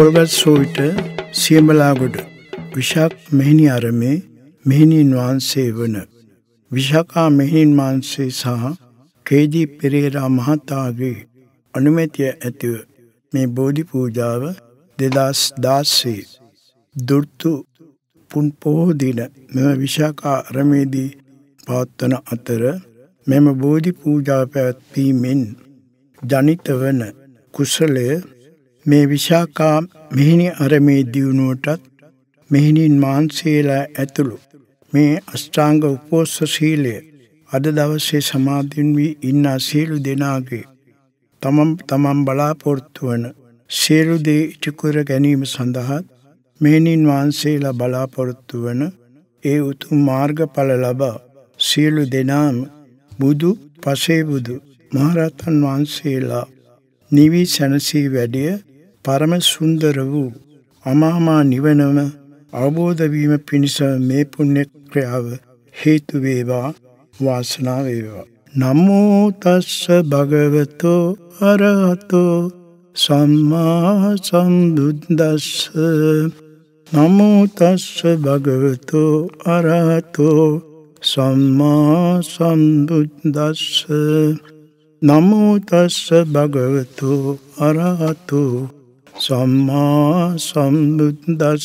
පොල්ගත් සෝවිට සියඹලාගොඩ විශාක් මෙහිණි අරමේ මෙහිණින් වහන්සේ වන විශාකා මෙහිණින් වහන්සේ සහ කේ.ජී. පෙරේරා මහතාගේ අනුමැතිය ඇතිව මේ බෝධි පූජාව 2016 දුර්තු පුන් පොහෝ දින මෙම විශාකා අරමේදී පවත්වන අතර මෙම බෝධි පූජාව පැවැත්වීමෙන් ජනිත වන කුසලය මේ විශාකා මෙහිණි අරමේ දියුණුවටත් මෙහිණින් වහන්සේලා ඇතුළු මේ අෂ්ටාංග උපෝසථ සීලය අද දවසේ සමාදන් වී ඉන්න සියලු දෙනාගේ තමන් බලාපොරොත්තු වන සියලු දේ ඉටු කර ගැනීම සඳහා මෙහිණින් වහන්සේලා බලාපොරොත්තු වන ඒ උතුම් මාර්ගඵල ලබා සියලු දෙනාම බුදු පසේබුදු මහරහතන් වහන්සේලා නිවි සැනසී වැඩිය පරම සුන්දර වූ අමාමා නිවනම අවබෝධ වීම පිණිස මේ පුණ්‍ය ක්‍රියාව හේතු වේවා වාසනාව වේවා. නමෝ තස්ස භගවතෝ අරහතෝ සම්මා සම්බුද්දස්ස. නමෝ තස්ස භගවතෝ අරහතෝ සම්මා සම්බුද්දස්ස. නමෝ තස්ස භගවතෝ අරහතෝ සම්මා සම්බුද්දස්ස.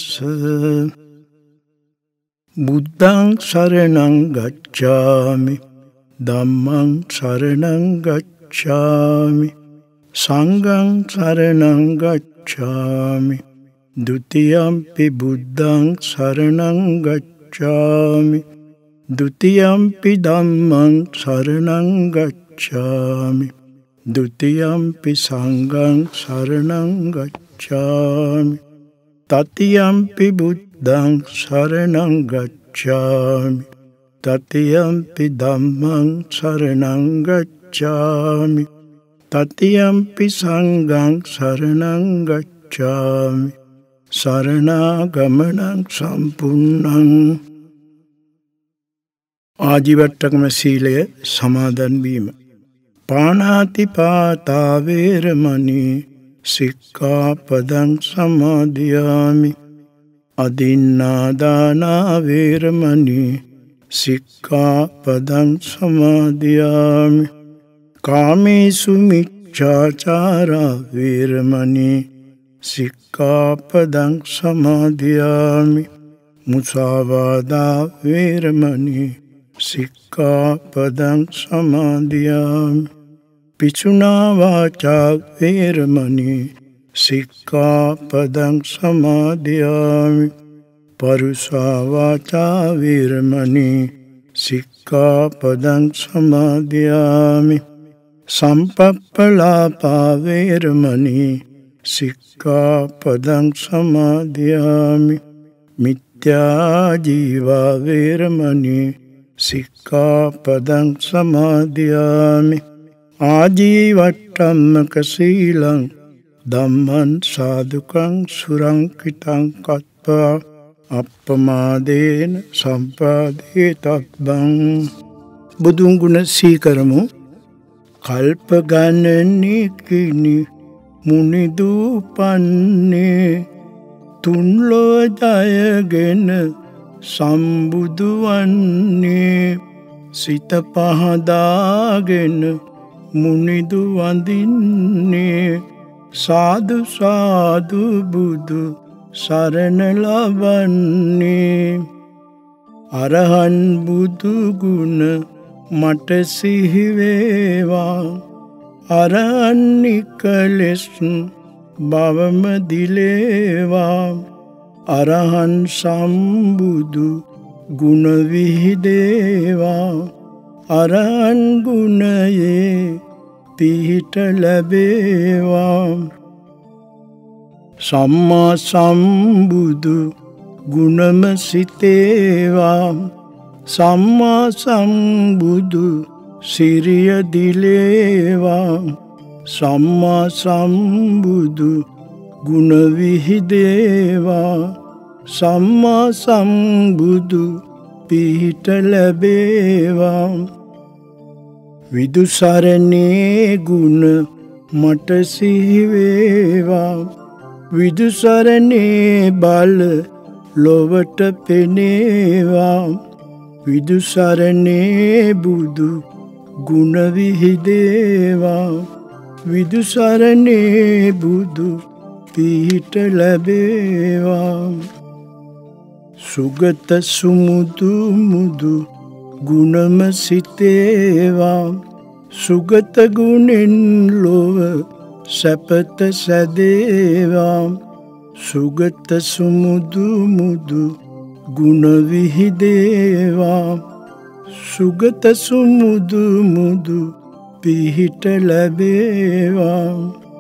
බුද්ධං සරණං ගච්ඡාමි ධම්මං සරණං ගච්ඡාමි සංඝං සරණං ගච්ඡාමි ဒ ුතියම්පි බුද්ධං සරණං ගච්ඡාමි ဒ ුතියම්පි ධම්මං සරණං ගච්ඡාමි ဒ ුතියම්පි සංඝං සරණං ගච්ඡාමි තතියම්පි බුද්ධං සරණං ගච්ඡාමි තතියම්පි ධම්මං සරණං ගච්ඡාමි තතියම්පි සංඝං සරණං ගච්ඡාමි සරණාගමනං සම්පූර්ණං. ආජීවට්ටකම සීලය සමාදන් වීම. පාණාතිපාතා වේරමණී සික්ඛාපදං සමාදියාමි. අදින්නාදානා වේරමණී සික්ඛාපදං සමාදියාමි. කාමේසු මිච්ඡාචාරා වේරමණී සික්ඛාපදං සමාදියාමි. මුසාවාදා වේරමණී සික්ඛාපදං සමාදියාමි. පිසුනා වාචා වේරමණී සික්ඛාපදං සමාදියාමි. පරුසා වාචා වේරමණී සික්ඛාපදං සමාදියාමි. සම්පප්පලාපා වේරමණී සික්ඛාපදං සමාදියාමි. මිත්‍යා ජීවා වේරමණී සික්ඛාපදං සමාදියාමි. ආජීවට්ටම්මක සීලං ධම්මං සාදුකං සුරංකිතං කତ୍වා අප්පමාදේන සම්පාදේ තබ්බං. බුදුන් ගුණ සීකරමු. කල්ප ගණනිකිනි මුනිදූපන්නේ තුන්ලොව ජයගෙන සම්බුදු වන්නේ. සිත පහදාගෙන මුනිදු වඳින්නේ සාදු සාදු බුදු සරණ ලබන්නේ. අරහන් බුදු ගුණ මට සිහි වේවා. අරහන් නිකලෙස් බවම දිලේවා. අරහන් සම්බුදු ගුණ විහිදේවා. අරහන් ගුණයේ පිහිට ලැබේවා. සම්මා සම්බුදු ගුණම සිතේවා. සම්මා සම්බුදු සිරිය දිලේවා. සම්මා සම්බුදු ගුණ විහිදේවා. සම්මා සම්බුදු පිහිට ලැබේවා. විදුසරණේ ගුණ මට සිහි වේවා. විදුසරණේ බල ලොවට පෙනේවා. විදුසරණේ බුදු ගුණ විහිදේවා. විදුසරණේ බුදු පිහිට ලැබේවා. සුගත සුමුදු මුදු ගුණම සිතේවා. සුගත ගුණෙන් ලොව සැපත සැදේවා. සුගත සුමුදු මුදු ගුණ විහිදේවා. සුගත සුමුදු මුදු පිහිට ලැබේවා.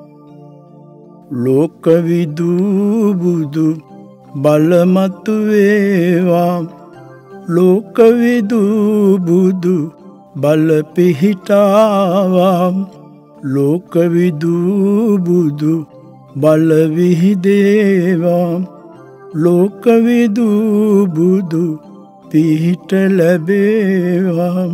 ලෝකවිදු බුදු බලමතු වේවා. ලෝකවිදු බුදු බල පිහිටාවා. ලෝකවිදු බුදු බල විහිදේවා. ලෝකවිදු බුදු පිහිට ලැබේවා.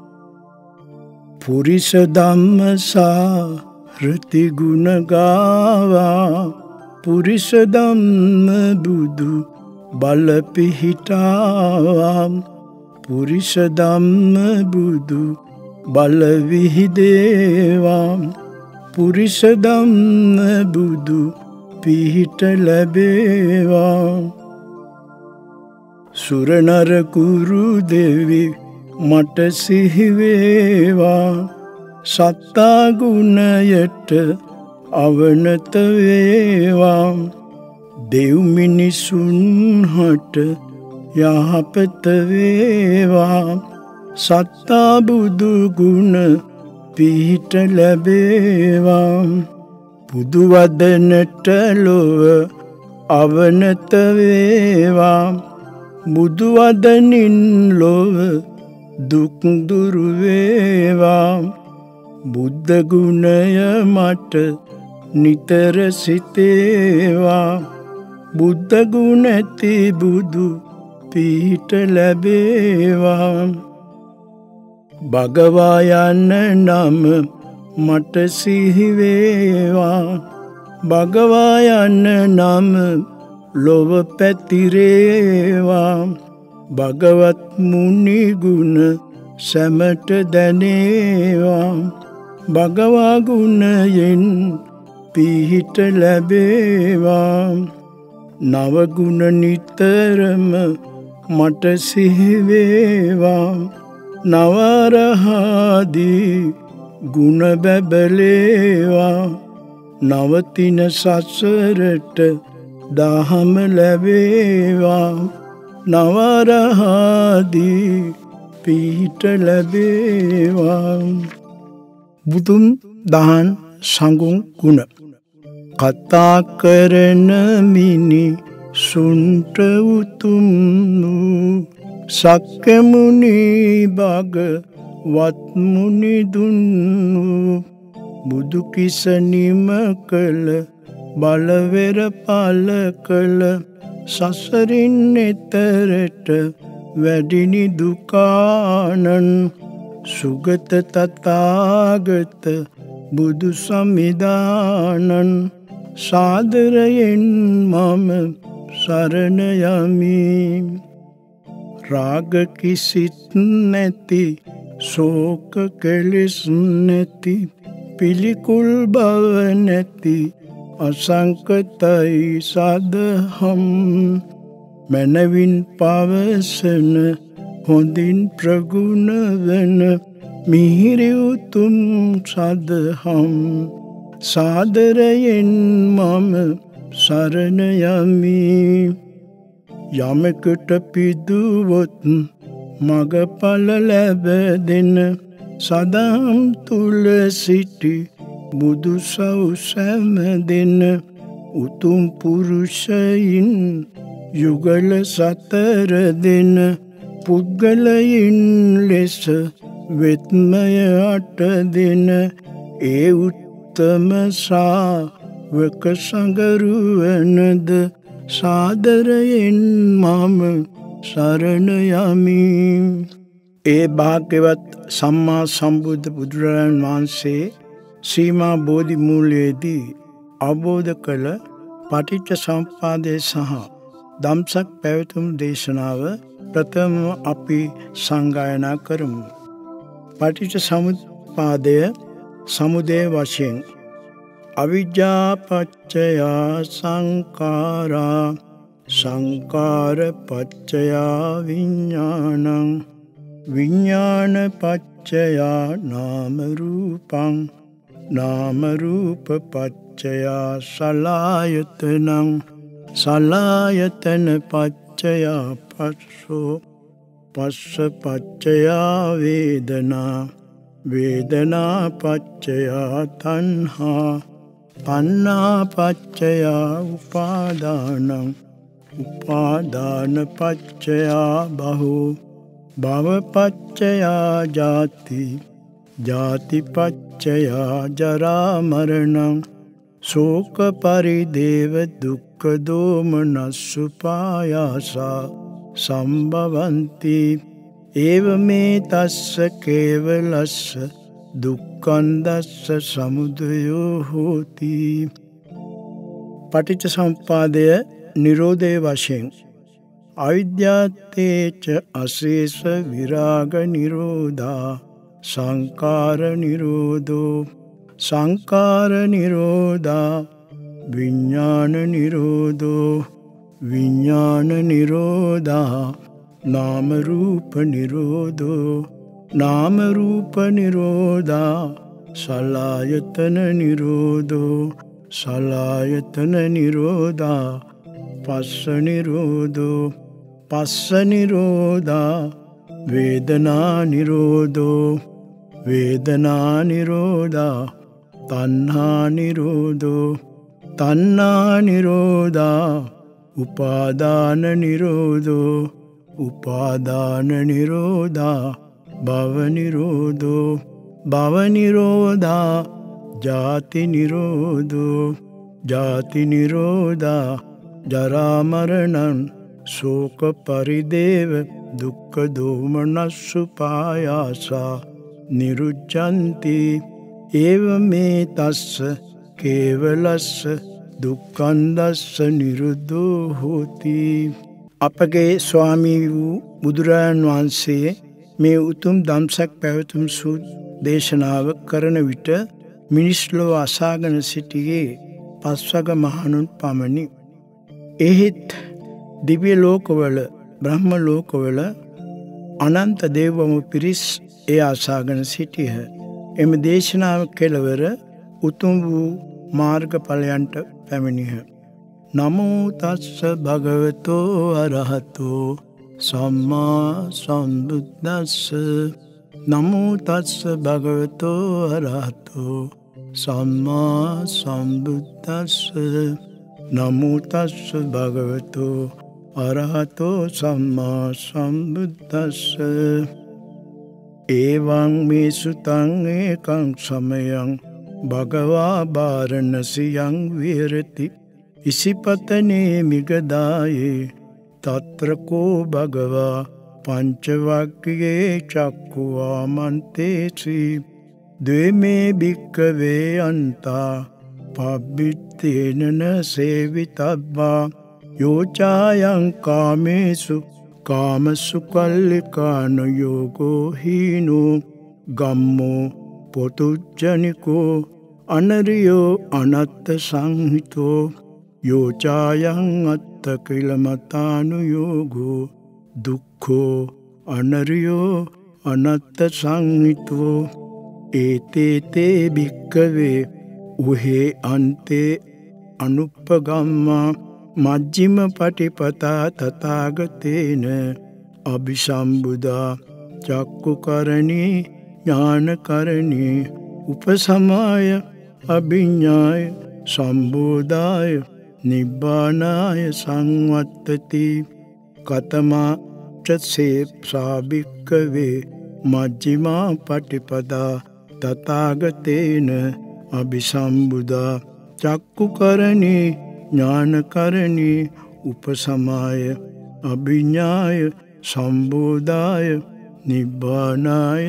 පුරිස ධම්මසා රති ගුණ ගාවා. පුරිස ධම්ම බුදු බල පිහිටාවා. පුරිස ධම්ම බුදු බල විහිදේවා. පුරිස ධම්ම බුදු පිහිට ලැබේවා. සුරනර කුරු දෙවි මට සිහිවේවා. සත්තා ගුණයට අවනත වේවා. දෙව් මිනිසුන් හට යහපත වේවා. සත්තා බුදු ගුණ පිහිට ලැබේවා. බුදු වදනට ලොව අවනත වේවා. බුදු වදනින් ලොව දුක් දුරු වේවා. බුද්ධ ගුණය මට නිතර සිතේවා. බුද්ධ ගුණ ඇති බුදු පිහිට ලැබේවා. භගවා යන නම මට සිහිවේවා. භගවා යන නම ලොව පැතිරේවා. භගවත් මුනි ගුණ සැමට දැනේවා. භගවා ගුණයෙන් පිහිට ලැබේවා. නවගුණ නිතරම මට සිහිවේවා. නවරහාදී ගුණ බැබලේවා. නවතින සසරට දහම ලැබේවා. නවරහාදී පිහිට ලැබේවා. බුදුන් දහන් සඟුන් ගුණ කතා කරන මිනිසුන්ට උතුම් වූ සක්කමුනි භගවත් මුනි දුන්නු. බුදු කිස නිම කළ බලවෙර පල කළ සසරින් එතරට වැඩිනි දුකානන්. සුගත තථාගත බුදු සමිදානන්. සාදරයෙන් මම සරණ යමි. රාග කිසිත් නැති ශෝක කෙලෙස් නැති පිළිකුල් බව නැති අසංකතයි සදහම්. මනවින් පවසන හොඳින් ප්‍රගුණ වන මිහිරි උතුම් සදහම්. සාදරයෙන් මම සරණ යමි. යමකට පිදුවොත් මගඵල ලැබ දෙන සදහම් තුල සිටි බුදු සව් සැම දෙන උතුම් පුරුෂයින් යුගල සතර දෙන පුද්ගලයින් ලෙස වෙත්මය අට දෙන ඒ උත්තම ශ්‍රාවක සංගරුවනද සාදරයෙන් මම සරණ යමි. ඒ භාග්‍යවත් සම්මා සම්බුද්ධ බුදුරජාණන් වහන්සේ සීමා බෝධි මූලයේදී අවබෝධ කළ පටිච්ච සමුප්පාදය සහ දම්සක් පැවතුම් දේශනාව ප්‍රථම අපි සංගායනා කරමු. පටිච්ච සමුප්පාදය සමුදය වශයෙන් අවිජ්ජා පච්චය සංඛාරා සංඛාර පච්චය විඥානං විඥාන පච්චය නාම රූපං නාම රූප පච්චය සලආයතනං සලආයතන පච්චය පස්සෝ පස්ස පච්චය වේදනා වේදනා පච්චය තණ්හා තණ්හා පච්චය උපාදානං උපාදාන පච්චය භවෝ භව පච්චය ජාති ජාති පච්චය ජරා මරණං ශෝක පරිදේව දුක්ඛ දෝමනස්සුපායාසා සම්භවಂತಿ ඒවමේ තස්ස කේවලස්ස දුක්ඛන්දස්ස සමුදයෝ හෝති. පටිච්ච සමුප්පාදය නිරෝධය වශයෙන් අවිද්‍යාත්තේච අශේෂ විරාග නිරෝධා සංඛාර නිරෝධෝ සංඛාර නිරෝධා විඥාන නිරෝධෝ විඥාන නිරෝධා නාම රූප නිරෝධෝ නාම රූප නිරෝධා සලආයතන නිරෝධෝ සලආයතන නිරෝධා පස්ස නිරෝධෝ පස්ස නිරෝධා වේදනා නිරෝධෝ වේදනා නිරෝධා තණ්හා නිරෝධෝ තණ්හා නිරෝධා උපාදාන නිරෝධෝ උපාදාන නිරෝධා භව නිරෝධෝ භව නිරෝධා ජාති නිරෝධෝ ජාති නිරෝධා ජරා මරණං ශෝක පරිදේව දුක්ඛ දෝමනස්සුපායාසා නිරුච්ඡanti ඒවමේ තස්ස කේවලස්ස දුක්ඛන්දස්ස නිරුද්ධෝ හෝති. අපගේ ස්වාමී වූ බුදුරජාණන් වහන්සේ මේ උතුම් දම්සක් පැවතුම් සූත් දේශනාව කරන විට මිනිස් ලොව අසාගෙන සිටියේ පස්වග මහණුන් පමණි. එහෙත් දිව්‍ය ලෝකවල බ්‍රහ්ම ලෝකවල අනන්ත දේවම පිරිස් එය අසාගෙන සිටියහ. එම දේශනාව කෙළවර උතුම් වූ මාර්ගඵලයන්ට පැමිණියහ. නමෝ තස්ස භගවතෝ අරහතෝ සම්මා සම්බුද්දස්ස නමෝ තස්ස භගවතෝ අරහතෝ සම්මා සම්බුද්දස්ස නමෝ තස්ස භගවතෝ අරහතෝ සම්මා සම්බුද්දස්ස එවං මේ සුතං ඒකං සමයං භගවා වාරණසියං විහෙරති ඉසිපතනේ මිගදායේ තත්‍රකෝ භගවා පංචවග්ගයේ චක්ඛුවා මන්තේසි ද්වේමේ භික්ඛවේ අන්තා පබ්බිත්තේනන සේවිතබ්බා යෝචායං කාමේසු කාමසු කල්ලිකාන යෝගෝ හීනෝ ගම්මෝ පොතුජ්ජනිකෝ අනරියෝ අනත්ත සංහිතෝ යෝචායං අත්ත කිලමතානුයෝගෝ දුක්ඛෝ අනරියෝ අනත්ත සංහිතෝ ඒතේතේ භික්ඛවේ උහේ අන්තේ අනුප්පගම්මා මජ්ජිම පටිපතා තථාගතේන අபிසම්බුදා චක්කුකරණී ඥානකරණී උපසමාය අභිඤ්ඤාය සම්බෝධාය නිබ්බානාය සංවත්තති කතමා චසේ සාභික්කවේ මජ්ජිමා පටිපදා තථාගතේන අபிසම්බුදා චක්කුකරණී ඥානකරණී උපසමාය අභිඤ්ඤාය සම්බෝධාය නිබ්බානාය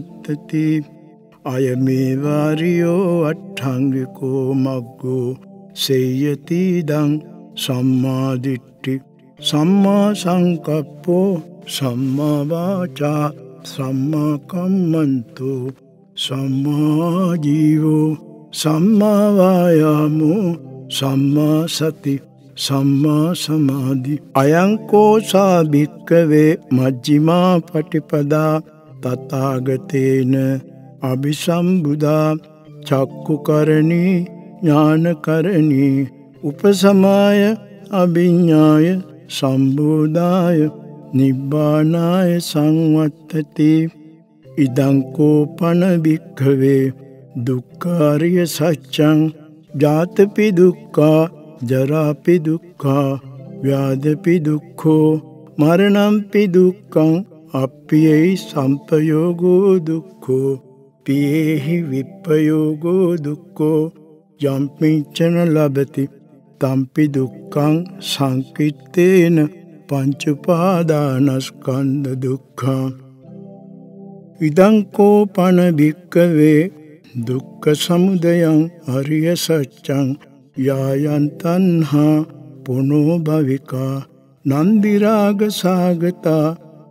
සංවත්තති අයමේ වාරියෝ අට්ඨංගිකෝ මග්ගෝ සේයතිදං සම්මාදිට්ඨි සම්මා සංකප්පෝ සම්මා වාචා සම්මා කම්මන්තෝ සම්මා ජීවෝ සම්මා වායාමෝ සම්මා සති සම්මා සමාධි අයං කෝසා භික්ඛවේ මජ්ක්‍ධිමා පටිපදා තථාගතේන අபிසම්බුදා චක්කුකරණී ඥානකරණී උපසමාය අභිඤ්ඤාය සම්බෝධාය නිබ්බානාය සංවත්තති ඉදං කෝපන භික්ඛවේ දුක්ඛාරිය සත්‍යං ජාතපි දුක්ඛා ජරාපි දුක්ඛා ව්‍යාධිපි දුක්ඛෝ මරණම්පි දුක්ඛං අප්පියයි සම්පයෝගෝ දුක්ඛෝ පියේහි විප්පයෝගෝ දුක්ඛෝ යම්පිච්ඡන ලබති තම්පි දුක්ඛං සංකිට්ඨේන පංච උපාදානස්කන්ධ දුක්ඛං ඉදං කෝපන භික්ඛවේ දුක්ඛ සමුදයං අරිය සත්‍යං යායන් තණ්හා පුනෝ භවිකා නන්දි රාග සාගතා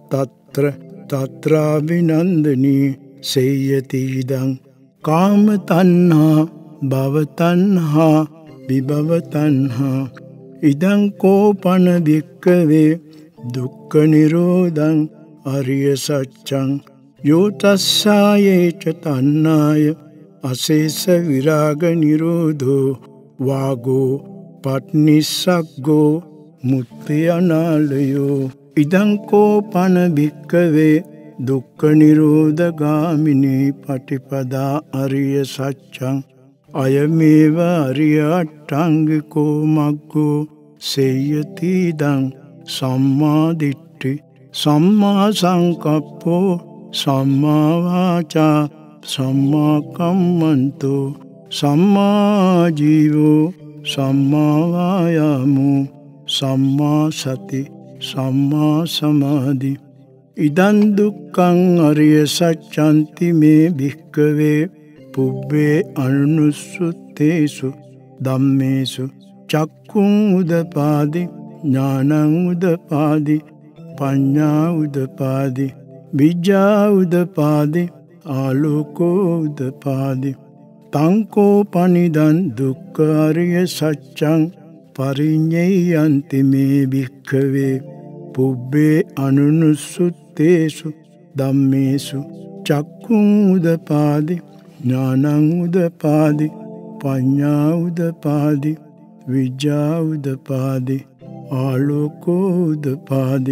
තත්‍රාභිනන්දනී සේයති ඉදං කාම තණ්හා භව තණ්හා විභව තණ්හා ඉදං කෝපන භික්ඛවේ දුක්ඛ නිරෝධං අරිය සත්‍යං යෝ තස්සායේච තණ්හාය අශේෂ විරාග නිරෝධෝ වාගෝ පට්නිස්සග්ගෝ මුක්ති අනාලයෝ ඉදං කෝපන භික්ඛවේ දුක්ඛ නිරෝධ ගාමිනී පටිපදා අරිය සත්‍යං අයමේව අරිය අට්ඨංගිකෝ මග්ගෝ සේයති ඉදං සම්මා දිට්ඨි සම්මා සංකප්පෝ සම්මා වාචා සම්මා කම්මන්තෝ සම්මා ජීවෝ සම්මා වායාමෝ සම්මා සති සම්මා සමාධි ඉදං දුක්ඛං අරිය සත්‍යන්ති මේ භික්ඛවේ පුබ්බේ අනුස්සුත්තේසු ධම්මේසු චක්ඛුං උදපාදි ඥානං උදපාදි පඤ්ඤා උදපාදි විජ්ජා උදපාදි ආලෝකෝ උදපාදි තංකෝ පනිදං දුක්ඛ අරිය සත්‍යං පරිඤ්ඤයන්ති මේ භික්ඛවේ පුබ්බේ අනුස්සුත්තේසු ධම්මේසු චක්ඛුං උදපාදි ඥානං උදපාදි පඤ්ඤා උදපාදි විජ්ජා උදපාදි ආලෝකෝ උදපාදි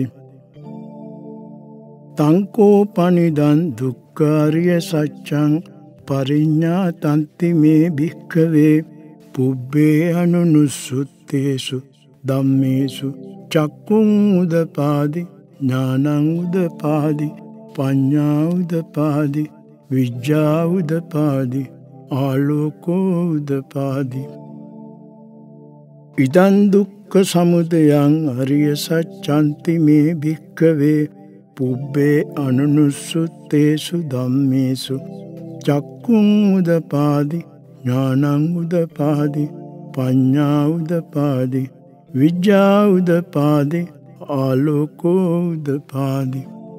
තංකෝ පනිදං දුක්ඛ අරිය සත්‍යං පරිඤ්ඤාතන්ති මේ භික්ඛවේ පුබ්බේ අනුස්සුත්තේසු ධම්මේසු චක්ඛුං උදපාදි ඥානං උදපාදි පඤ්ඤා උදපාදි විජ්ජා උදපාදි ආලෝකෝ උදපාදි ඉදං දුක්ඛ සමුදයං අරිය සත්‍යන්ති මේ භික්ඛවේ පුබ්බේ අනුස්සුත්තේසු ධම්මේසු චක්ඛුං උදපාදි ඥානං උදපාදි පඤ්ඤා උදපාදි විජ්ජා උදපාදි ආලෝකෝ උදපාදි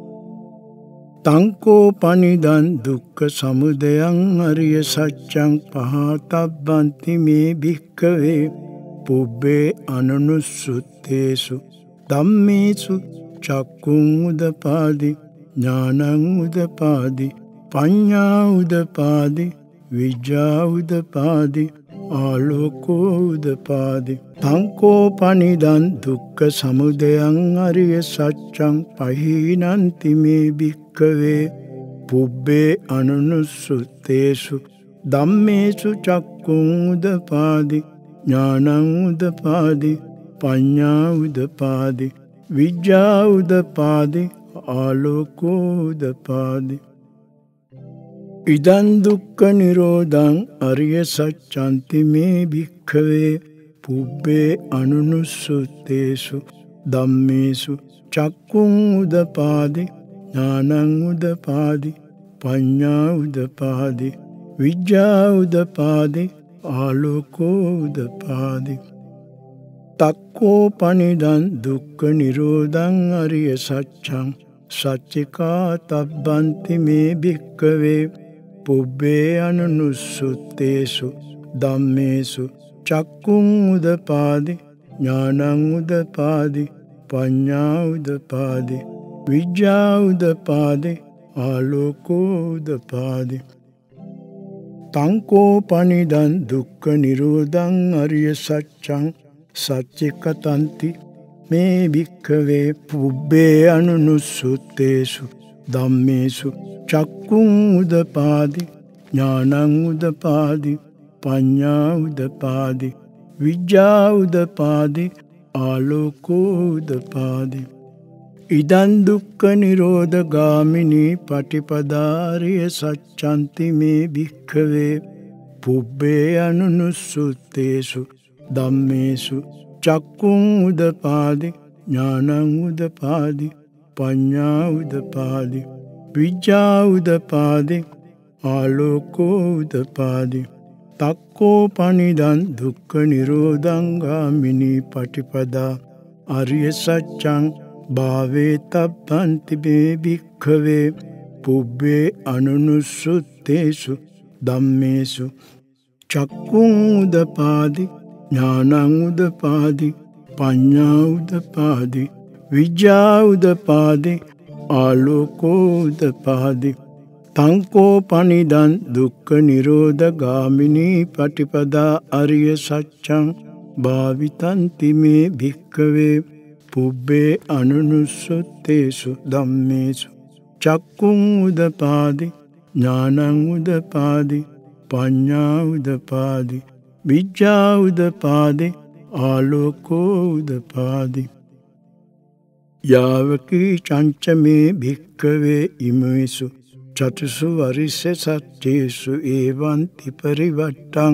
තංකෝ පනිදං දුක්ඛ සමුදයං අරිය සත්‍යං පහතබ්බන්ති මේ භික්ඛවේ පුබ්බේ අනුස්සුත්තේසු ධම්මේසු චක්ඛුං උදපාදි ඥානං උදපාදි පඤ්ඤා උදපාදි විජ්ජා උදපාදි ආලෝකෝ උදපාදි තංකෝ පනිදං දුක්ඛ සමුදයං අරිය සත්‍යං පහීනන්ති මේ භික්ඛවේ පුබ්බේ අනුස්සුත්තේසු ධම්මේසු චක්ඛුං උදපාදි ඥානං උදපාදි පඤ්ඤා උදපාදි විජ්ජා උදපාදි ආලෝකෝ උදපාදි ඉදං දුක්ඛ නිරෝධං අරිය සත්‍යන්ති මේ භික්ඛවේ පුබ්බේ අනුස්සුත්තේසු ධම්මේසු චක්ඛුං උදපාදි ඥානං උදපාදි පඤ්ඤා උදපාදි විජ්ජා උදපාදි ආලෝකෝදපාදි. තක්කෝ පනිදන් දුක්ඛ නිරෝධං අරිය සත්‍යං සච්චිකා තබ්බන්ති මේ භික්ඛවේ පුබ්බේ අනුනුස්සුත්තේසු ධම්මේසු චක්කුං උදපාදි ඥානං උදපාදි පඤ්ඤා උදපාදි විඤ්ඤා උදපාදි ආලෝකෝ උදපාදි. තංකෝ පනිදන් දුක්ඛ නිරෝධං අරිය සත්‍යං සච්චිකතන්ති මේ භික්ඛවේ පුබ්බේ අනුනුස්සුත්තේසු ධම්මේසු චක්කුං උදපාදි ඥානං උදපාදි පඤ්ඤා උදපාදි විඤ්ඤා උදපාදි ආලෝකෝ උදපාදි. ඉදං දුක්ඛ නිරෝධ ගාමිනී පටිපදාරිය සච්ඡන්ති මේ භික්ඛවේ පුබ්බේ අනුනුස්සුත්තේසු ධම්මේසු චක්කුං උදපාදි ඥානං උදපාදි පඤ්ඤා උදපාදි විඤ්ඤා උදපාදි ආලෝකෝ උදපාදි. තක්කෝ පනිදන් දුක්ඛ නිරෝධං ගාමිනී පටිපදා අරිය සත්‍යං භාවේ තබ්බන්ති මේ භික්ඛවේ පුබ්බේ අනුනුස්සුත්තේසු ධම්මේසු චක්කුං උදපාදි ඥානං උදපාදි පඤ්ඤා උදපාදි විඤ්ඤා උදපාදි ආලෝකෝ උදපාදි. තංකෝ පනිදන් දුක්ඛ නිරෝධ ගාමිනී පටිපදා අරිය සත්‍යං භාවිතන්ති මේ භික්ඛවේ පුබ්බේ අනුනුස්සුත්තේසු ධම්මේසු චක්කුං උදපාදි ඥානං උදපාදි පඤ්ඤා උදපාදි විඤ්ඤා උදපාදි ආලෝකෝ උදපාදි. යාවකී චංච මේ භික්ඛවේ ඉමේසු චතුසු වරිස්ස සත්‍යේසු ඒවන්ති පරිවට්ටං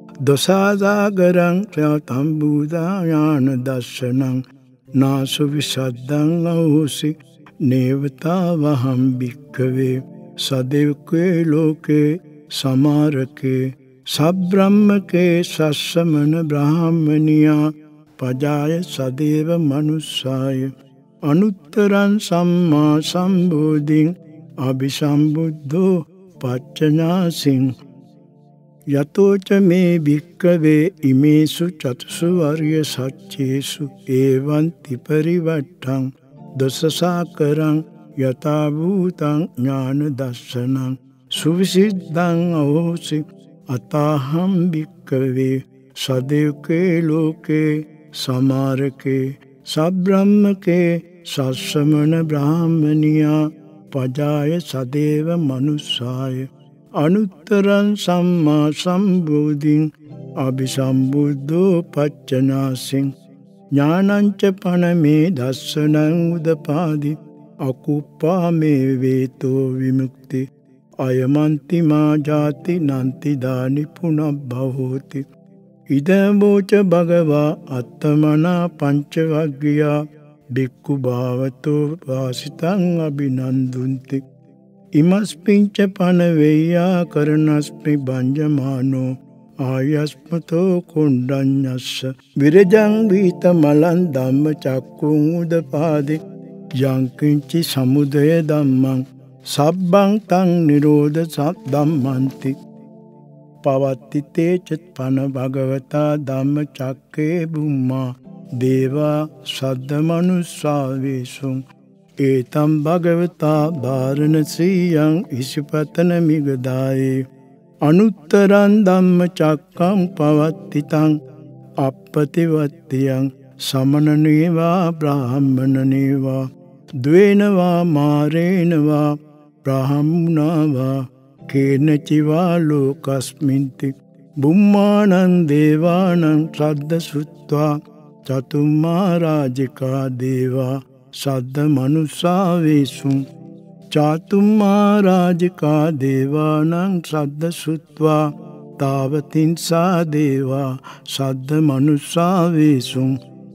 දසාදාගරං ත්‍යාතම් බුදා ඥාන දර්ශනං නාසු විසද්දං අහෝසි නේවතාවහම් භික්ඛවේ සදෙව්කේ ලෝකේ සමාරකේ සබ්‍රහ්මකේ සස්සමන බ්‍රාහ්මනියා පජාය සදේව මනුස්සාය අනුත්තරං සම්මා සම්බෝධින් අභිසම්බුද්ධෝ පච්චනාසින්. යතෝච මේ භික්ඛවේ ඉමේසු චතුසු ආර්ය සත්‍යේසු ඒවන්ති පරිවට්ටං දසසාකරං යතා භූතං ඥාන දර්ශනං සුවිසිද්ධං අහෝසි අතාහම් භික්ඛවේ සදේවකේ ලෝකේ සමාරකේ සබ්‍රහ්මකේ සස්සමන බ්‍රාහ්මනියා පජාය සදේව මනුස්සාය අනුත්තරං සම්මා සම්බෝධින් අභිසම්බුද්ධෝ පච්චනාසින් ඥානංච පනමේ දස්සනං උදපාදි අකුප්පා මේ වේතෝ විමුක්ති අයමන්ති මා ජාති නන්ති දානි පුනබ්බහෝති. ඉදම්බෝච භගවා අත්තමනා පංචවග්ගියා භික්ඛු භාවතෝ වාසිතං අභිනන්දුන්ති. ඉමස්පිංච පනවෙය්‍යා කරණස්මි භංජමානෝ ආයස්මතෝ කුණ්ඩඤ්ඤස්ස විරජං වීත මලං ධම්ම චක්කුං උදපාදි යංකින්චි සමුදය ධම්මං සබ්බං තං නිරෝධ ධම්මන්ති. පවත්ති තේච පන භගවතා ධම්ම චක්කේ බුම්මා දේවා සද්ද මනුස්සාවේසුං ඒතම් භගවතා භාරණසීයං ඉසිපතන මිගදායේ අනුත්තරං ධම්ම චක්කං පවත්තිතං අප්පතිවත්තියං සමනනේවා බ්‍රාහ්මනනේවා ද්වේනවා මාරේනවා බ්‍රාහ්මනාවා කේනචිවා ලෝකස්මින්ති බුම්මානං දේවානං සද්ද සුත්වා චතුම්මා රාජිකා දේවා සද්ද මනුස්සාවේසුං චාතුම්මා රාජිකා දේවානං සද්ද සුත්වා තාවතින්සා දේවා සද්ද මනුස්සාවේසුං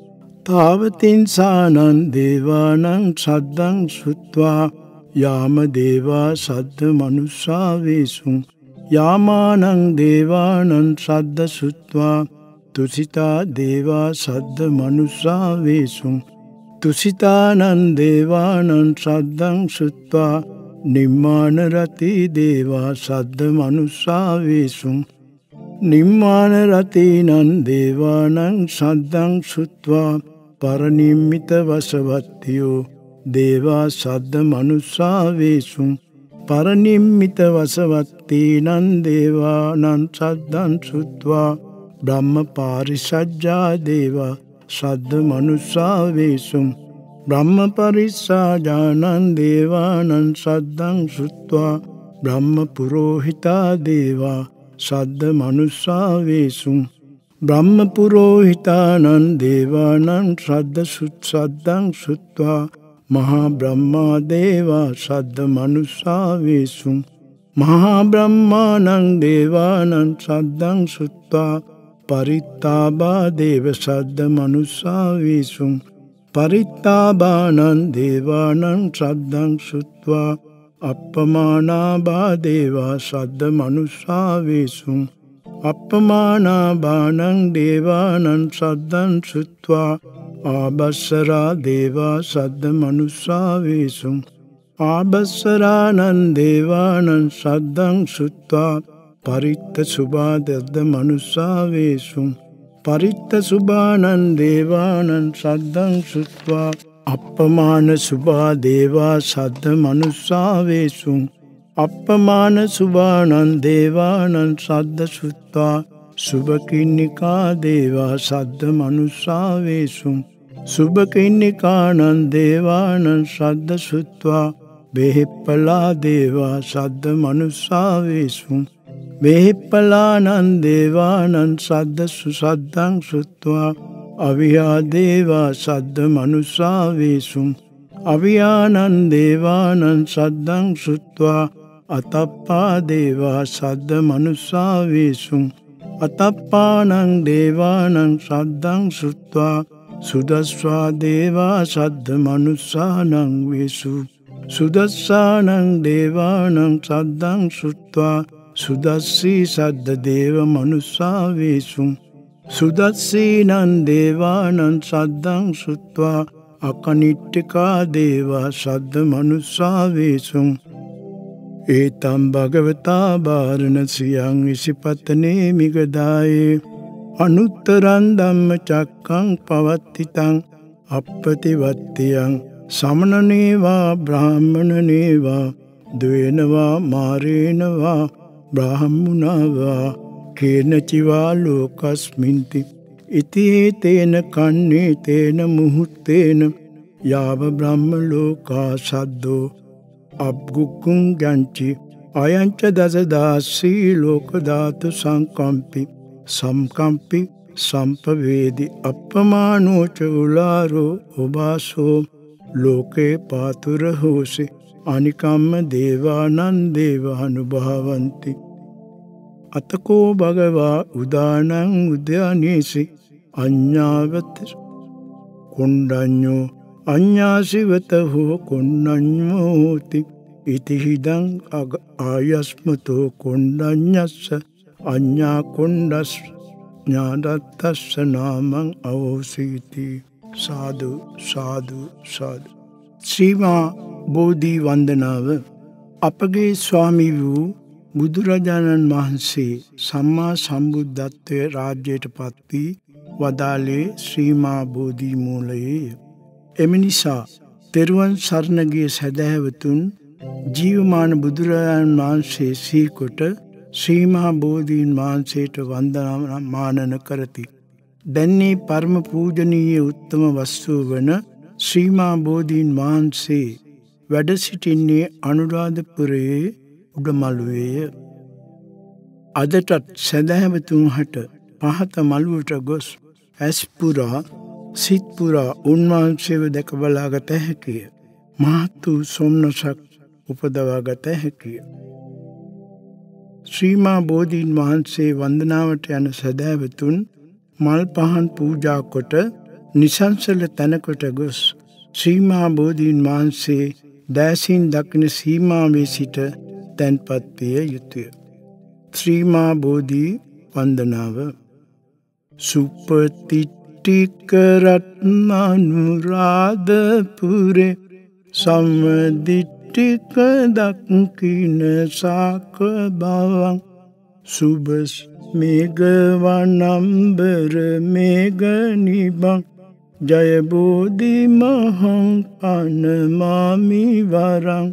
තාවතින්සානං දේවානං සද්දං සුත්වා යාම දේවා සද්ද මනුස්සාවේසුං යාමානං දේවානං සද්ද සුත්වා තුසිතා දේවා සද්ද මනුස්සා වේසුං තුසිතානං දේවානං සද්දං සුත්වා නිම්මාන රති දේවා සද්ද මනුස්සා වේසුං නිම්මාන රතිනං දේවානං සද්දං සුත්වා පරනිම්මිත වසවත්තියෝ දේවා සද්ද මනුස්සා වේසුං පරනිම්මිත වසවත්තීනං දේවානං සද්දං සුත්වා බ්‍රහ්ම පාරිසජ්ජා දේවා සද්ද මනුස්සා වේසුං බ්‍රහ්ම පරිස්සාජානං දේවානං සද්දං සුත්වා බ්‍රහ්ම පුරෝහිතා දේවා සද්ද මනුස්සා වේසුං බ්‍රහ්ම පුරෝහිතානං දේවානං සද්දං සුත්වා මහා බ්‍රහ්මා දේවා සද්ද මනුස්සා වේසුං මහා බ්‍රහ්මානං දේවානං සද්දං සුත්වා පරිත්තාබා දේව සද්ද මනුස්සා වේසුං පරිත්තාබානං දේවානං සද්දං සුත්වා අප්පමානාබා දේවා සද්ද මනුස්සා වේසුං අප්පමානාබානං දේවානං සද්දං සුත්වා ආබස්සරා දේවා සද්ද මනුස්සා වේසුං ආබස්සරානං දේවානං සද්දං සුත්වා පරිත්ත සුභාදද්ද මනුස්සා වේසුං පරිත්ත සුභානං දේවානං සද්දං සුත්වා අප්පමාන සුභා දේවා සද්ද මනුස්සා වේසුං අප්පමාන සුභානං දේවානං සද්ද සුත්වා සුභකින්නිකා දේවා සද්ද මනුස්සා වේසුං සුභකින්නිකානං දේවානං සද්ද සුත්වා බෙහෙප්පලා දේවා සද්ද මනුස්සා වේසුං බෙහෙප්පලානං දේවානං සද්ද සුසද්දං සුත්වා අවියා දේවා සද්ද මනුස්සා වේසුං අවියානං දේවානං සද්දං සුත්වා අතප්පා දේවා සද්ද මනුස්සා වේසුං අතප්පානං දේවානං සද්දං සුත්වා සුදස්වා දේවා සද්ද මනුස්සානං වේසු සුදස්සානං දේවානං සද්දං සුත්වා සුදස්සී සද්ද දේව මනුස්සා වේසුං සුදස්සීනං දේවානං සද්දං සුත්වා අකනිට්ඨිකා දේවා සද්ද මනුස්සා වේසුං ඒතම් භගවතා භාරණසියං ඉසිපතනේ මිගදායේ අනුත්තරං ධම්මචක්ඛං පවත්තිතං අප්පතිවත්තියං සමනනේවා බ්‍රාහ්මනනේවා ද්වේනවා මාරේනවා බ්‍රාහ්මුණවා කේනචිවා ලෝකස්මින්ති ඉතිහි තේන කන්නේ තේන මුහුත්තේන යාව බ්‍රහ්ම ලෝකා සද්දෝ අබ්ගුක්කුං ගංචි අයංච දසදාසී ලෝකධාතු සංකම්පි සම්කම්පි සම්පවේදි අප්පමානෝච උලාරෝ ඔබාසෝ ලෝකේ පාතුර හෝසි අනිකම්ම දේවානං දේවානුභාවන්ති අතකෝ භගවා උදානං උද්‍යානීසි අඤ්ඤාවත කොණ්ඩඤ්ඤෝ අඤ්ඤාසිවත හෝ කොණ්ඩඤ්ඤෝති ඉතිහිදං ආයස්මතෝ කොණ්ඩඤ්ඤස්ස අඤ්ඤා කොණ්ඩස් ඥානත්තස්ස නාමං අවෝසීති සාදු සාදු සාදු ශ්‍රීමා බෝධි වන්දනාව අපගේ ස්වාමී වූ බුදුරජාණන් වහන්සේ සම්මා සම්බුද්ධත්වයේ රාජ්‍යයට පත් වී වදාළේ ශ්‍රීමා බෝධි මූලයේ එම නිසා තෙරුවන් සරණ ගිය සදහැවතුන් ජීවමාන බුදුරජාණන් වහන්සේ සීකොට ශ්‍රීමා බෝධීන් වහන්සේට වන්දනාමානන කරති. දැන්නේ පරම පූජනීය උත්තම වස්තුව වන ශ්‍රීමා බෝධීන් වහන්සේ වැඩ සිටින්නේ අනුරාධපුරයේ උඩමළුවේය. අදටත් සදහැවතුන් හට පහත මළුවට ගොස් ඇස්පුරා සිත්පුරා උන්වහන්සේව දැක බලාගත හැකිය. මහත් වූ සොම්නසක් උපදවාගත හැකිය. ශ්‍රීමා බෝධීන් වහන්සේ වන්දනාවට යන සදහැවතුන් මල් පහන් පූජා කොට නිසංසල තැනකොට ගොස් ශ්‍රීමා බෝධීන් වහන්සේ දෑසින් දකින සීමාවේ සිට තැන්පත් විය යුතුය. ශ්‍රී මා බෝධි වන්දනාව. සුපතිට්ඨික රත්නානුරාධපුරේ සම්දිට්ඨික දක්ඛින සාක බවං සුබස් මේඝ වනම්බර මේඝ නිබං ජය බෝධි මහං පනමාමි වරං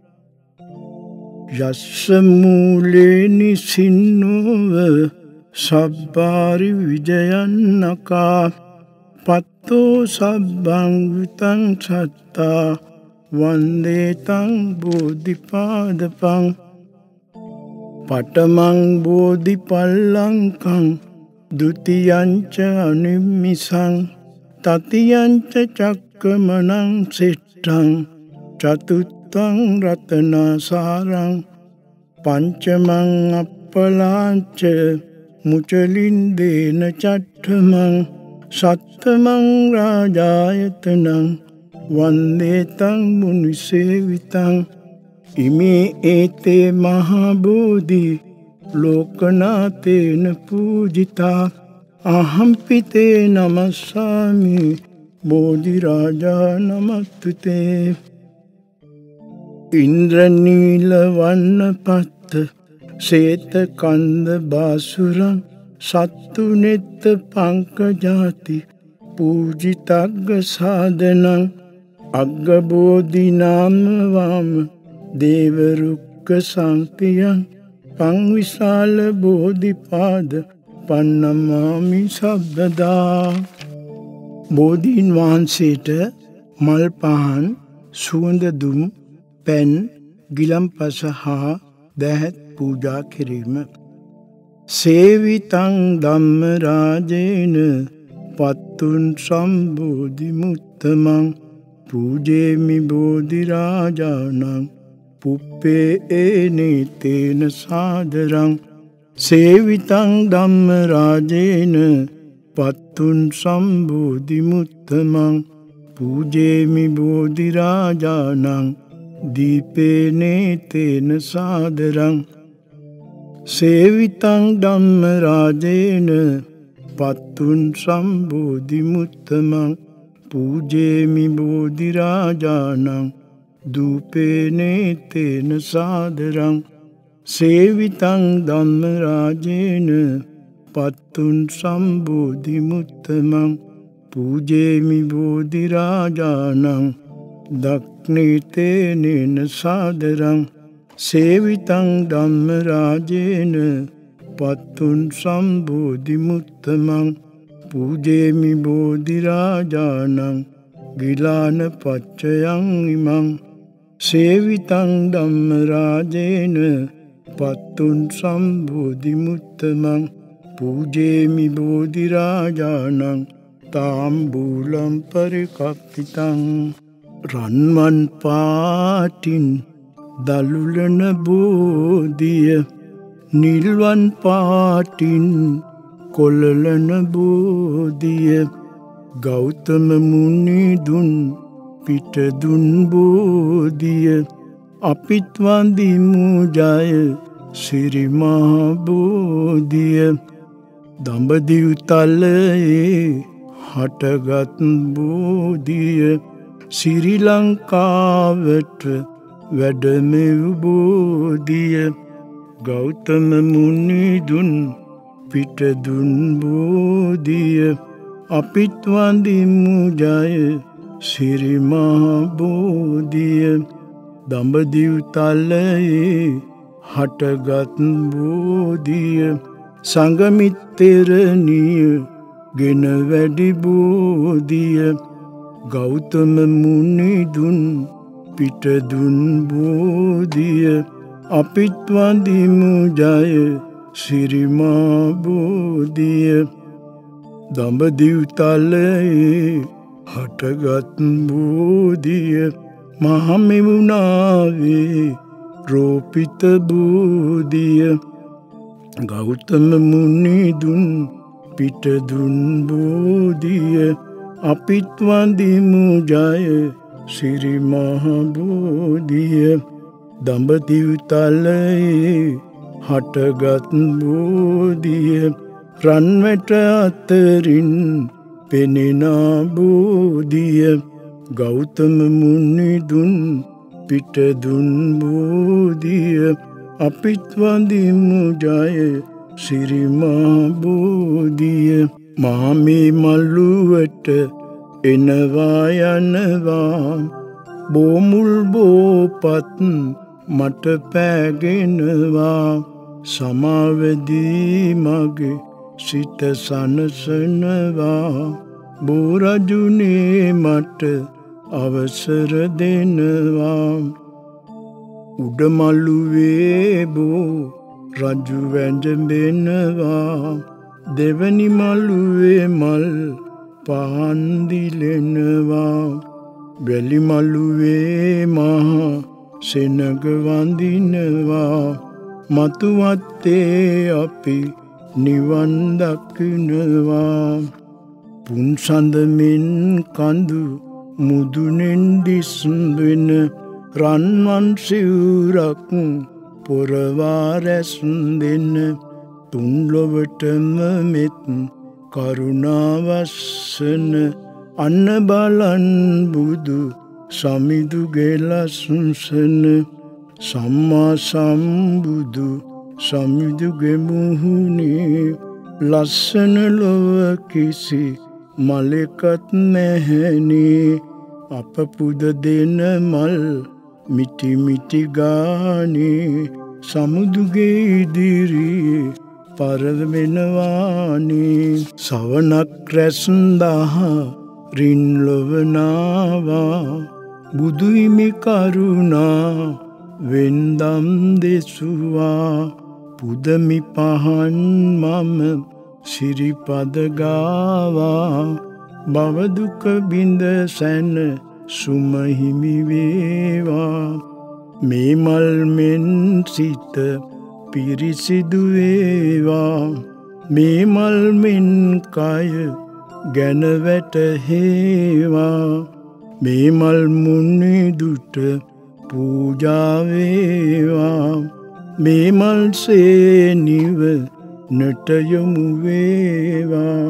යස්ස මූලේ නිසින්නෝව සබ්බාරි විජයන්නකා පත්තෝ සබ්බං විතං සත්තා වන්දේතං බෝධිපාදපං පඨමං බෝධිපල්ලංකං ဒုတိယං ච අනිම්මිසං තතියං ච චක්කමනං සිට්ඨං චතුත්තං රතනසාරං පංචමං අප්පලාංච මුචලින්දේන චට්ඨමං සත්තමං රාජායතනං වන්දේතං මුනිසේවිතං ඉමේ ඒතේ මහා බෝධි ලෝකනාතේන පූජිතා අහම්පිතේ නමස්සාමි බෝධි රාජා නමස්තුතේ. ඉන්ද්‍රනීල වන්නපත්ත සේත කන්ද බාසුරං සත්තු නෙත්ත පංකජාති පූජිතග්ග සාදනං අග්ග බෝධි නාම වාම දේවරුක්ක සංතියං පංවිශාල බෝධිපාද පන්නමාමි සබ්බදා. බෝධීන් වහන්සේට මල් පහන් සුවඳ දුම් පැන් ගිලම්පස හා දැහැත් පූජා කිරීම. සේවිතං ධම්ම රාජේන පත්තුන් සම්බෝධි මුත්තමං පූජේමි බෝධි රාජානං පුප්පේ ඒනේතේන සාදරං. සේවිතං ධම්ම රාජේන පත්තුන් සම්බෝධි මුත්තමං පූජේමි බෝධි රාජානං දීපේනේතේන සාදරං. සේවිතං ධම්ම රාජේන පත්තුන් සම්බෝධි මුත්තමං පූජේමි බෝධි රාජානං දූපේනේතේන සාදරං. සේවිතං ධම්ම රාජේන පත්තුන් සම්බෝධි මුත්තමං පූජේමි බෝධි රාජානං දක්ඛිනේතේන සාදරං. සේවිතං ධම්ම රාජේන පත්තුන් සම්බෝධි මුත්තමං පූජේමි බෝධි රාජානං ගිලාන පච්චයං ඉමං. සේවිතං ධම්ම රාජේන පත්තුන් සම්බෝධි මුත්තමං පූජේමි බෝධි රාජානං තාම්බූලම් පරිකප්පිතං. රන්වන් පාටින් දලුලන බෝධිය නිල්වන් පාටින් කොළලන බෝධිය ගෞතම මුනිදුන් පිටදුන් බෝධිය අපිත් වඳිමු ජය සිරි මහා බෝධිය. දඹදිව් තලයේ හටගත් බෝධිය ශ්‍රී ලංකාවට වැඩමෙව් බෝධිය ගෞතම මුනිදුන් පිටදුන් බෝධිය අපිත් වඳිමු ජය සිරි මහා බෝධිය. දඹදිව් තලයේ හටගත් බෝධිය සංගමිත්තරණිය ගෙන වැඩි බෝධිය ගෞතම මුනිදුන් පිටදුන් බෝධිය අපිත් වඳිමු ජය සිරි මහා බෝධිය. දඹදිව් තලයේ හටගත් බෝධිය මහමෙවුනාවේ රෝපිත බෝධිය ගෞතම මුනිදුන් පිටදුන් බෝධිය අපිත් වඳිමු ජය සිරි මහා බෝධිය. දඹදිව් තලයේ හටගත් බෝධිය රන්වැට අතරින් පෙනෙන බෝධිය ගෞතම මුනිදුන් පිටදුන් බෝධිය අපිත් වඳිමු ජය සිරිමා බෝධිය මාමේ මල්ලුවට එනවා යනවා බෝමුල් බෝපත් මට පෑගෙනවා සමාවදී මගේ සිත සනසනවා බෝරජුනේ මට අවසර දෙනවා උඩමල්ලුවේ බෝ රජු වැඳෙනවා දෙවනි මල්ලුවේ මල් පහන් දිලෙනවා වැලි මල්ලුවේ මහා සෙනග වඳිනවා මතුවත්තේ අපි නිවන් දකිනවා පුන්සඳමින් කඳු මුදුනෙන් දිස්වෙන රන්වන් සිවුරක් පොරවා රැස් දෙන්න තුන්ලොවටම මෙත් කරුණාවස්සන අන්න බලන් බුදු සමිඳුගේ ලස්සන සම්මා සම්බුදු සමිඳුගේ මුහුණේ ලස්සන ලොව කිසි මලෙකත් නැහැනේ අප පුද දෙන මල් මිටි මිටි ගානේ සමුදුගේ ඉදිරියේ පරවෙනවානේ සවනක් රැස්දහ රින් ලොවනාවා බුදුහිමි කරුණා වෙන්දම් දෙසුවා පුදමි පහන් මම සිරිපද ගාවා බවදුක බිඳ සැන සුමහිමි වේවා මේ මල් මෙන් සිත පිරිසිදු වේවා මේ මල් මෙන් කය ගැන වැටහේවා මේ මල් මුනිදුට පූජා වේවා මේ මල්සේ නිවනට යොමු වේවා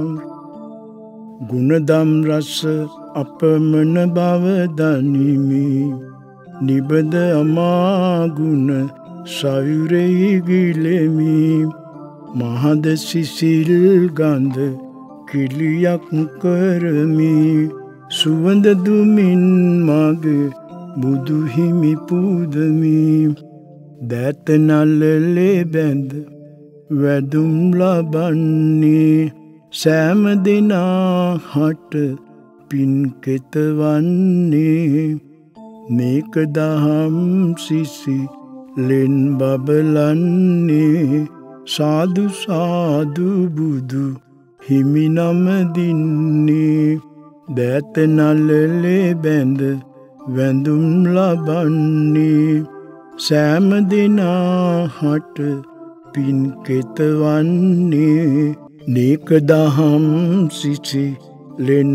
ගුණදම් රස අපමණ බව දනිමි නිබද අමාගුණ සයුරෙහි ගිලෙමි මහද සිසිල් ගඳ කිලියක් කරමි සුවඳ දුමින් මගේ බුදුහිමි පුදමි දෑත නළලේ බැඳ වැදුම් ලබන්නේ සෑම දෙනා හට පින්කෙත වන්නේ මේක දහම් සිසි ලෙන් බබලන්නේ සාදු සාදු බුදු හිමි නම දින්නේ දෑත නළලේ බැඳ වැඳුම් ලබන්නේ සෑම දෙනා හට පින්කෙත වන්නේ නේක දහම් සිසි ලෙන්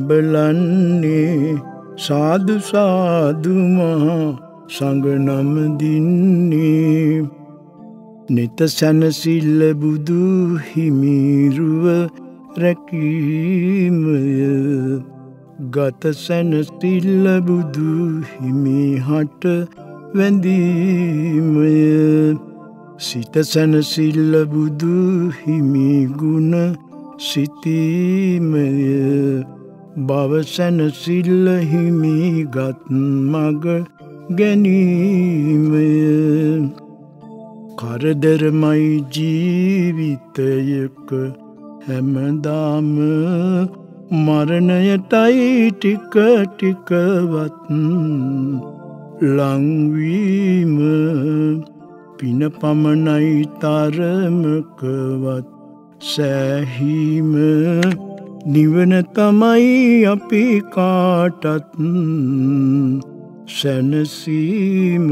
බබලන්නේ සාදු සාදු මහා සංගනම දින්නේ නිත සැනසිල්ල බුදු හිමිරුව රැකීමය ගත සැනසිල්ල බුදු හිමිහට වැඳීමය සිත සැනසිල්ල බුදු හිමි ගුණ සිතීමය භව සැනසිල්ල හිමි ගත් මග ගැනීමය කරදරමයි ජීවිතයක හැමදාම මරණයටයි ටික ටිකවත් ලංවීම පින පමණයි තරමකවත් සෑහීම නිවන තමයි අපි කාටත් සැනසීම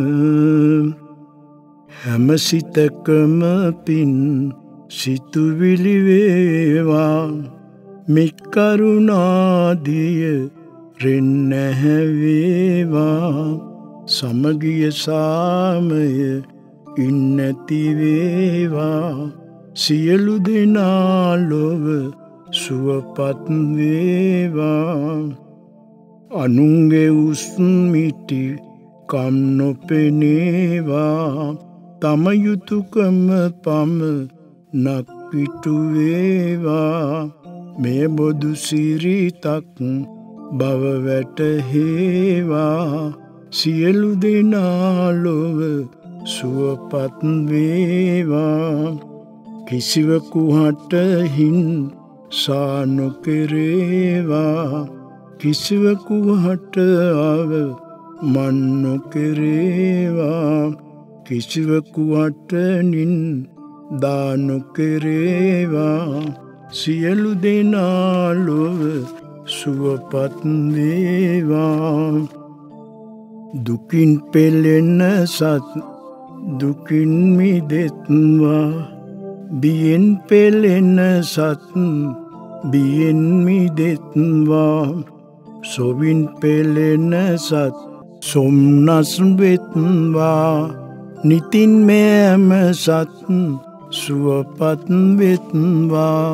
හැම සිතකම පින් සිතුවිලි වේවා මෙත් කරුණාදිය රෙන් නැහැවේවා සමගිය සාමය ඉන්නැති වේවා සියලු දෙනා ලොව සුවපත් වේවා අනුන්ගේ උස්මිටි කම් නොපෙනේවා තම යුතුයකම පමණක් පිටු වේවා මේ බොදු සිරිතක් බව වැටහේවා සියලු දෙනා ලොව සුවපත් වේවා කිසිවකු හට හිංසා නොකෙරේවා කිසිවකු හට අවමන් නොකෙරේවා කිසිවකු හට නින්දා නොකෙරේවා සියලු දෙනා ලොව සුවපත් වේවා දුකින් පෙළෙන සත් දුකින් මිදෙත්වා බියෙන් පෙළෙන සත් බියෙන් මිදෙත්වා සොවින් පෙළෙන සත් සොම්නස් වෙත්වා නිතින් මෙම සත් සුවපත් වෙත්වා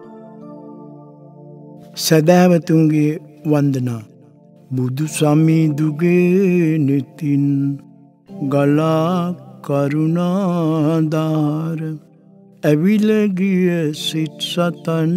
සැදැවතුන්ගේ වන්දනා බුදු සමිඳුගේ නෙතින් ගලා කරුණාදාර ඇවිලගිය සිත් සතන්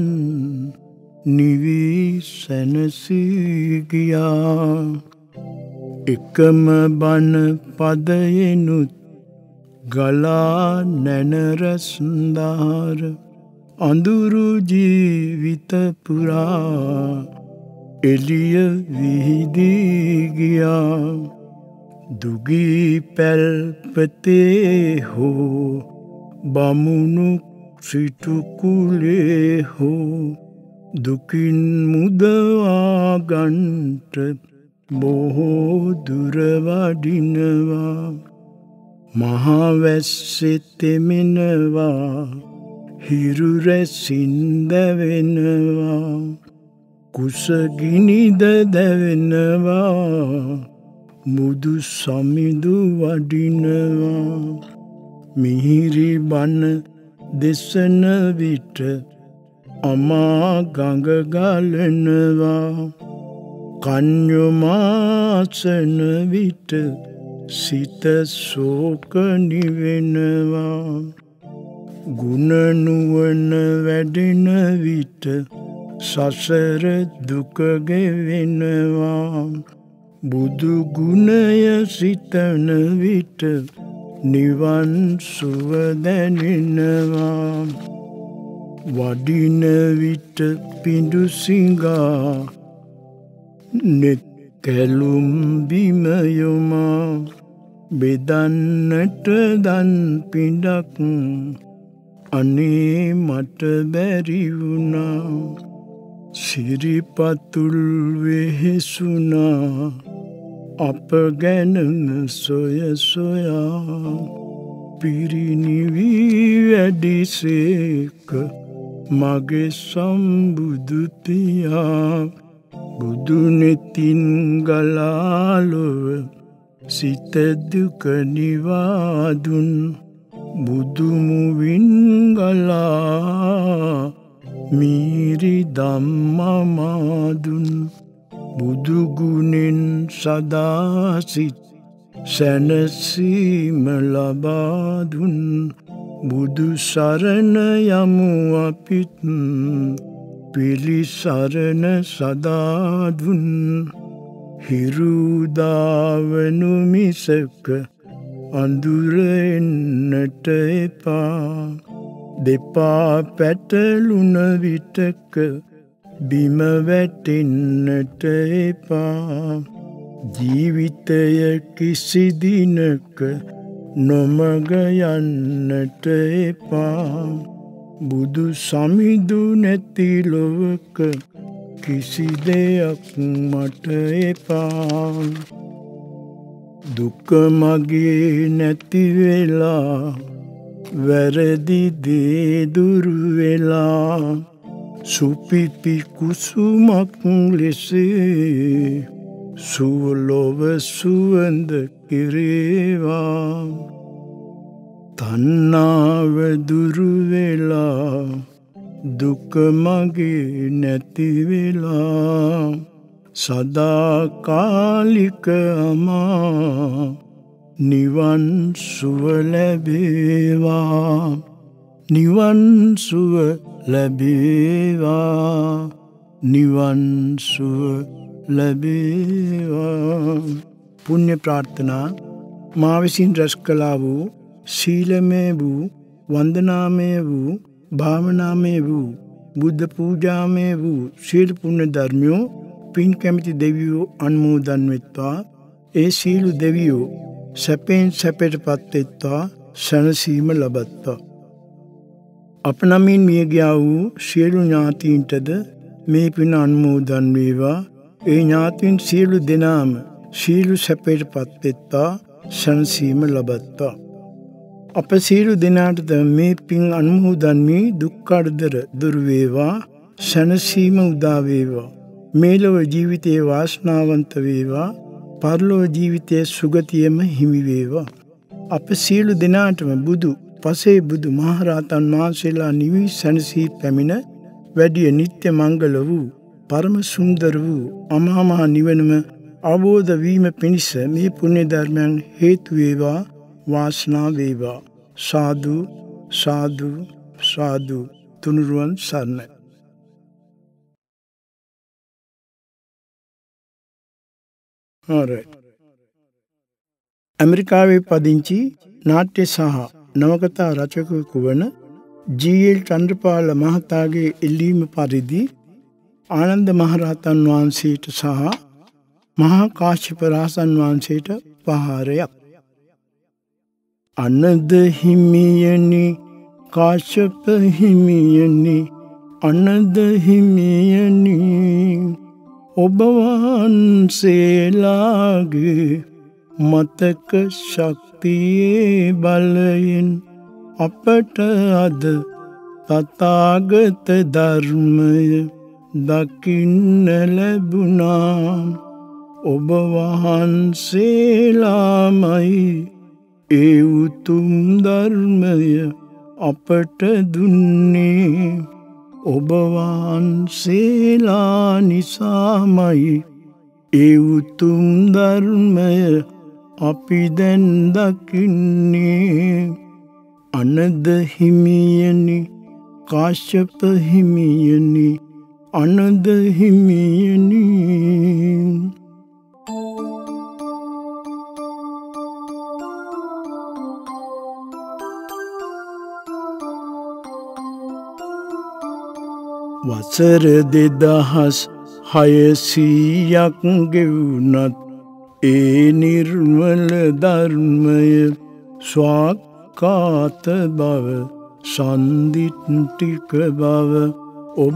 නිවී සැනසී ගියා එකම බණ පදයෙනුත් ගලා නැනරස්දාර අඳුරු ජීවිත පුරා එළිය විහිදී ගියා දුගී පැල්පතේ හෝ බමුණු සිටු කුලේ හෝ දුකින් මුදවා ගන්ට බොහෝ දුර වඩිනවා මහා වැස්සේ තෙමෙනවා හිරු රැසින් දැවෙනවා කුසගිනිද දැවෙනවා මුදු සමිඳු වඩිනවා මිහිරි බණ දෙසන විට අමා ගඟ ගලනවා කන්‍යමාසන විට සිත ශෝක නිවෙනවා ගුණ නුවණ වැඩෙන විට සසර දුක ගෙවෙනවා බුදු ගුණය සිතන විට නිවන් සුව දැනෙනවා වඩින විට පිඬු සිඟා නෙත් කැලුම් බිම යොමා බෙදන්නට දන් පිඬක් අනේ මට බැරි වුණා සිරිපතුල් වෙහෙසුණා අප ගැනම සොය සොයා පිරිනිවී වැඩිසේක මගේ සම්බුදු පියා බුදු නෙතින් ගලාලොව සිත දුක නිවාදුන් බුදු මුවින් ගලා මීරි ධම්මමාදුන් බුදු ගුණෙන් සදා සිත් සැනසීම ලබා දුන් බුදු සරණ යමු අපිත් පිළිසරණ සදා දුන් හිරු දාවනු මිසක අඳුර එන්නට එපා දෙපා පැටලුන විටක බිම වැටෙන්නට එපා ජීවිතය කිසි දිනක නොමග යන්නට එපා බුදු සමිඳු නැති ලොවක කිසි දෙයක් මට එපා දුක මගේ නැති වෙලා වැරදි දේ දුරු වෙලා සුපිපි කුසුමක් ලෙසේ සුවලොව සුවඳ කිරේවා තණ්හාව දුරු වෙලා දුක මගේ නැති වෙලා සදාකාලික අමා නිවන් සුව ලැබේවා නිවන් සුව ලැබේවා නිවන් සුව ලැබේවා. පුණ්‍ය ප්‍රාර්ථනා මා විසින් රැස් කළා වූ සීලමය වූ වන්දනාමය වූ භාවනාමය වූ බුද්ධ පූජාමය වූ සියලු පුණ්‍ය ධර්මයෝ පින් කැමති දෙවියෝ අනුමෝදන් වෙත්වා. ඒ සියලු දෙවියෝ සැපෙන් සැපයටපත් වෙත්වා සැනසීම ලබත්වා. අප නමින් මිය ගියා වූ සියලු ඥාතීන්ටද මේ පින අනුමෝදන් වේවා. ඒ ඥාතීන් සියලු දෙනාම සියලු සැපයටපත් වෙත්වා සැනසීම ලබත්වා. අප සියලු දෙනාටද මේ පින් අනුමෝදන් වී දුක් කරදර දුරු වේවා සැනසීම උදා වේවා. මේලොව ජීවිතයේ වාසනාවන්ත වේවා පරලොව ජීවිතයේ සුගතියම හිමි වේවා. අප සියලු දෙනාටම බුදු පසේ බුදු මහරහතන් වහන්සේලා නිවි සැනසී පැමිණ වැඩිය නිත්‍ය මංගල වූ පරම සුන්දර වූ අමා මහ නිවනම අවබෝධ වීම පිණිස මේ පුණ්‍ය ධර්මයන් හේතු වේවා වාසනාව වේවා. සාදු සාදු සාදු. තුනුරුවන් සරණයි. ඇමරිකාවේ පදිංචි නාට්‍ය සහ නවකතා රචකයෙකු වන ජී.එල්. චන්ද්‍රපාල මහතාගේ ඉල්ලීම පරිදි ආනන්ද මහරහතන් වහන්සේට සහ මහා කාශ්‍යප රහතන් වහන්සේට පහාරයක්. අනද හිමියනි කාශ්‍යප හිමියනි අනද හිමියනි ඔබ වහන්සේලාගේ මතක ශක්තියේ බලයෙන් අපට අද තථාගත ධර්මය දකින්න ලැබුණා. ඔබ වහන්සේලාමයි ඒ උතුම් ධර්මය අපට දුන්නේ. ඔබ වහන්සේලා නිසාමයි ඒ උතුම් ධර්මය අපි දැන් දකින්නේ. අනද හිමියනි කාශ්‍යප හිමියනි අනද හිමියනි. වසර 2600ක් ගෙවුනත් ඒ නිර්මල ධර්මය ස්වාක්කාත බව සන්දිට්ඨික බව ඔබ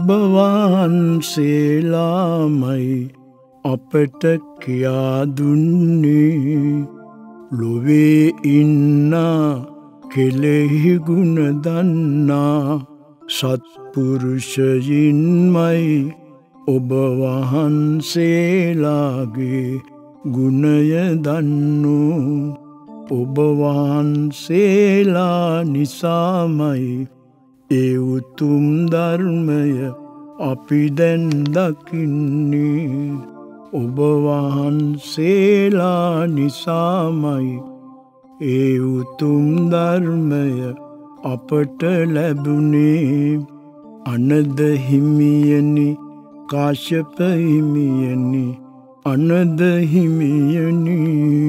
වහන්සේලාමයි අපට කියා දුන්නේ. ලොවේ ඉන්නා කෙලෙහි ගුණ දන්නා සත්පුරුෂයින්මයි ඔබ වහන්සේලාගේ ගුණය දන්නෝ. ඔබ වහන්සේලා නිසාමයි ඒ උතුම් ධර්මය අපි දැන් දකින්නේ. ඔබ වහන්සේලා නිසාමයි ඒ උතුම් ධර්මය අපට ලැබුණේ. අනද හිමියනි කාශ්‍යප හිමියනි අනද හිමියනි.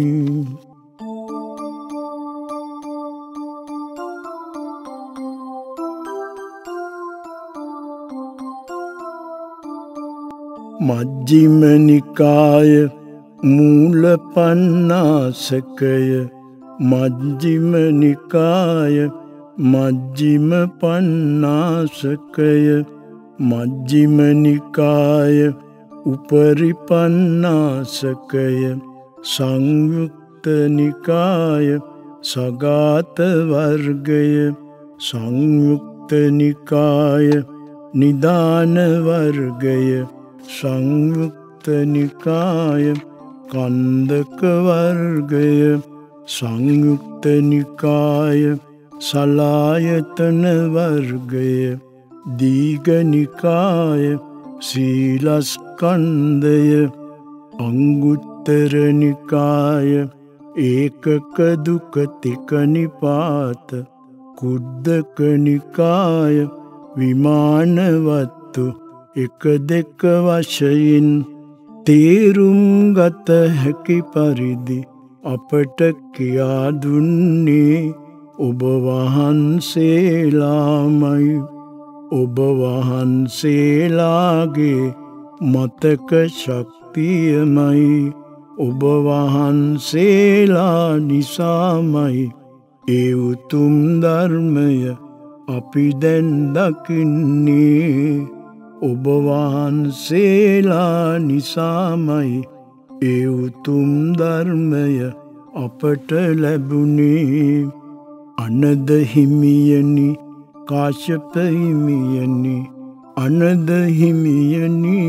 මජ්ක්‍ධිම නිකාය මූල පඤ්ඤාසකය මජ්ක්‍ධිම නිකාය මජ්ක්‍ධිම පඤ්ඤාසකය මජ්ක්‍ධිම නිකාය උපරිපඤ්ඤාසකය සංයුක්ත නිකාය සගත වර්ගය සංයුක්ත නිකාය නිදාන වර්ගය සංයුක්ත නිකාය කන්දක වර්ගය සංයුක්ත නිකාය සලායතන වර්ගය දීඝනිකාය සීලස්කන්ධය අංගුත්තර නිකාය ඒකක දුක්ඛතික නිපාත කුද්දක නිකාය විමානවත්තු එක දෙක වශයෙන් තේරුම් ගත හැකි පරිදි අපට කියා දුන්නේ ඔබ වහන්සේලාමයි. ඔබ වහන්සේලාගේ මතක ශක්තියමයි. ඔබ වහන්සේලා නිසාමයි ඒ උතුම් ධර්මය අපි දැන් දකින්නේ. ඔබ වහන්සේලා නිසාමයි ඒ උතුම් ධර්මය අපට ලැබුණේ. අනද හිමියනි, කාශ්‍යප හිමියනි, අනද හිමියනි.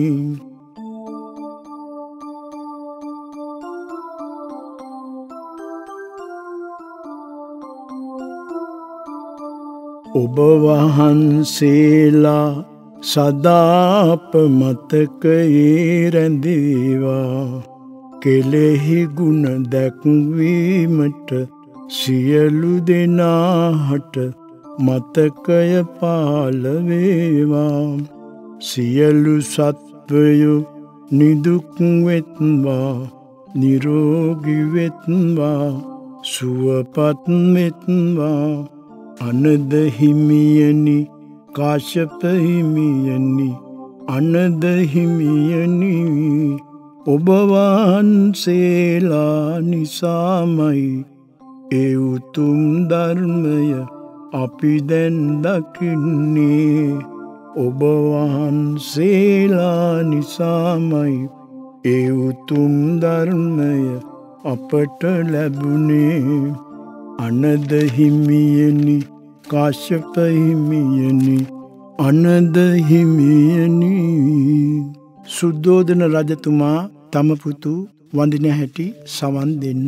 ඔබ වහන්සේලා සදාප මතකයේ රැඳේවා. කෙලෙහි ගුණ දැක්වීමට සියලු දෙනාහට මතකය පාල වේවා. සියලු සත්වයෝ නිදුක් වෙත්වා, නිරෝගී වෙත්වා, සුවපත් වෙත්වා. අනද හිමියනි, කාශ්‍යප හිමියනි, අනද හිමියනි. ඔබ වහන්සේලා නිසාමයි ඒ උතුම් ධර්මය අපි දැන් දකින්නේ. ඔබ වහන්සේලා නිසාමයි ඒ උතුම් ධර්මය අපට ලැබුණේ. අනද හිමියනි, කාශ්‍යප හිමියනි, අනද හිමියනි. සුද්ධෝදන රජතුමා තම පුතු වඳින හැටි සවන් දෙන්න.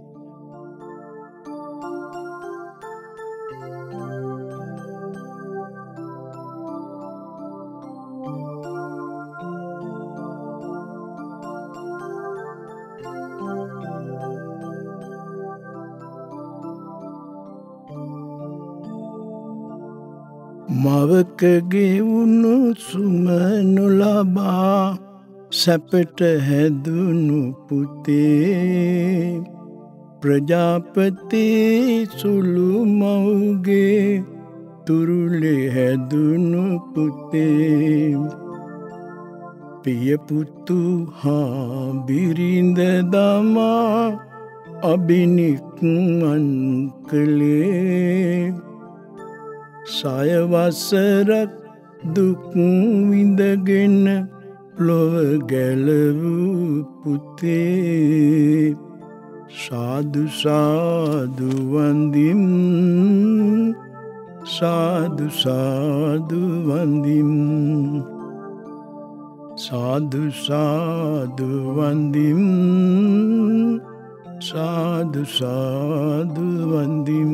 මවකගේ උණුසුම නොලබා සැපට හැදුණු පුතේ, ප්‍රජාපති සුළු මව්ගේ තුරුලේ හැදුණු පුතේ. පිය පුතු හා බිරිඳ දමා අබිනික්මන් කළේ. සය වසරක් දුක් විඳගෙන ලොව ගැලවූ පුතේ. සාදු සාදු වන්දිම්, සාදු සාදු වන්දිම්, සාදු සාදු වන්දිම්, සාදු සාදු වන්දිම්.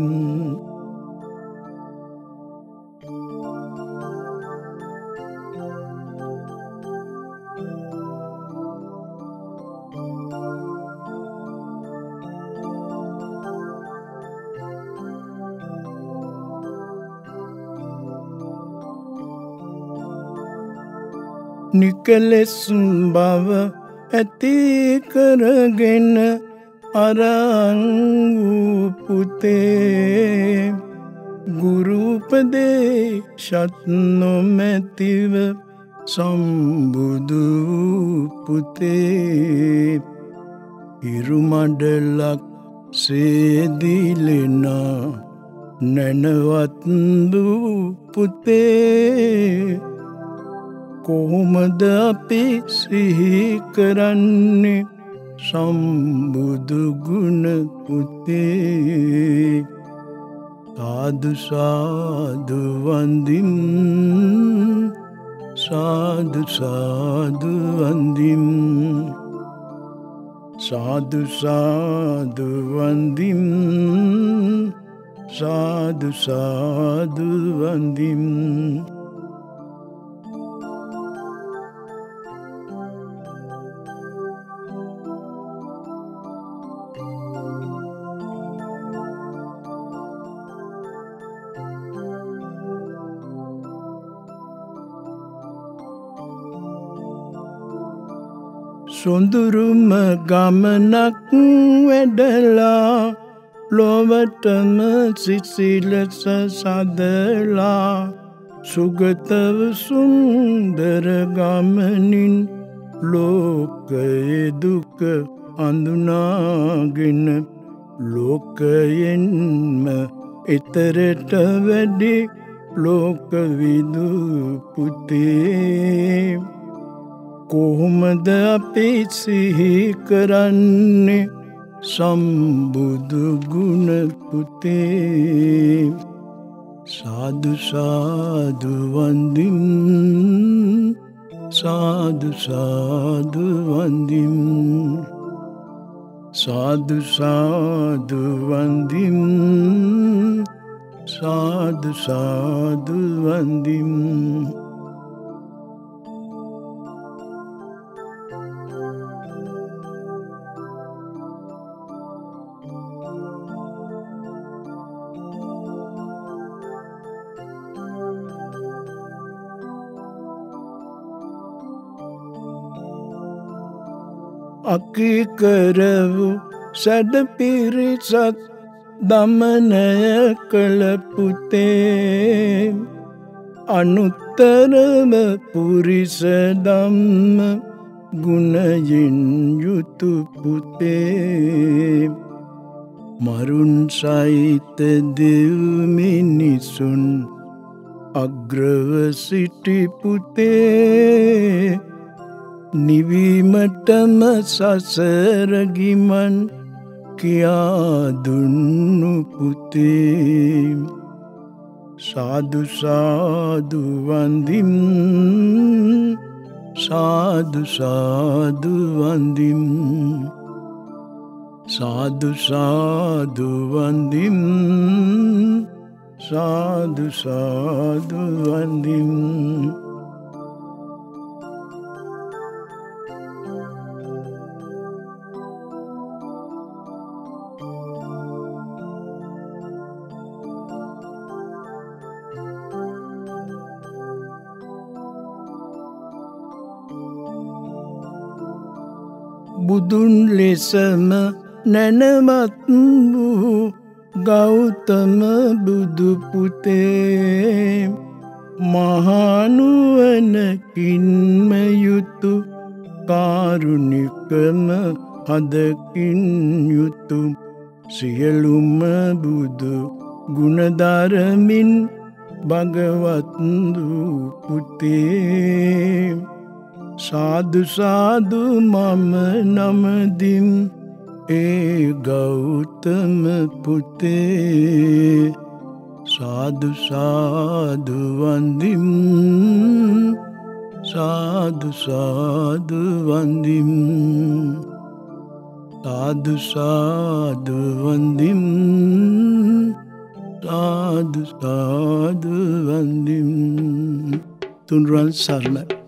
නිකලෙස් බව ඇති කරගෙන අරන් වූ පුතේ. ගුරු උපදේශත් නොමැතිව සම්බුදු පුතේ. ඉරුමඩලක් සේදිලෙනා නැනවත් වූ පුතේ. කොහොමද අපි සිහි කරන්නේ සම්බුදු ගුණ පුතේ. සාදු සාදු වන්දිම්, සාදු සාදු වන්දිම්, සාදු සාදු වන්දිම්, साधु साधु वंदिम සොඳුරුම ගමනක් වැඩලා ලොවටම සිසිලස සදලා සුගතව සුන්දර ගමනින් ලෝකයේ දුක අඳුනාගෙන ලෝකයෙන්ම එතරට වැඩි ලෝකවිදු පුතේ කොහොමද අපි සිහි කරන්නේ සම්බුදු ගුණ පුතේ සාදු සාදු වන්දිම් සාදු සාදු වන්දිම් සාදු සාදු වන්දිම් සාදු සාදු වන්දිම් අකීකරවු සැඩ පිරිසක් දමනය කළ පුතේ අනුත්තරම පුරිස ධම්ම ගුණයෙන් යුතු පුතේ මරුන් සහිත දෙව් මිනිසුන් අග්‍රව සිටි පුතේ නිවීමටම සසර ගිමන් කියා දුන්නු පුතේ සාදු සාදු වන්දිම් සාදු සාදු වන්දිම් සාදු සාදු වන්දිම් සාදු සාදු වන්දිම් බුදුන් ලෙසම නැනමත් වූ ගෞතම බුදු පුතේ මහනුවණකින්ම යුතු කාරුණිකම හදකින් යුතු සියලුම බුදු ගුණධර්මින් භගවත් වූ පුතේ සාදු සාදු මම නමදිම් ඒ ගෞතම පුතේ සාදු සාදු වන්දිම් සාදු සාදු වන්දිම් සාදු සාදු වන්දිම් සාදු සාදු වන්දිම් තුන්රන් සරණ